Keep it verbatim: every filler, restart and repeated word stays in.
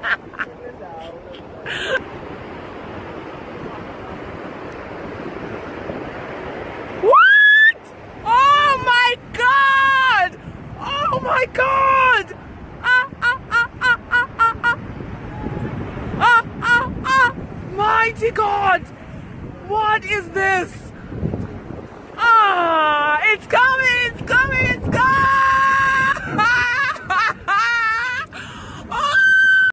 What? Oh my God! Oh my God! Ah, ah, ah, ah, ah, ah, ah. Ah, ah, ah. Mighty God! What is this?